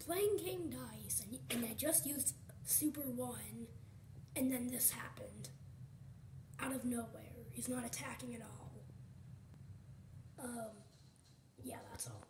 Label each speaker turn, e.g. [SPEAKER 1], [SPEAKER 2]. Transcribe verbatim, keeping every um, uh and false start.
[SPEAKER 1] playing King Dice, and, and I just used Super one, and then this happened. Out of nowhere. He's not attacking at all. Um, yeah, that's all.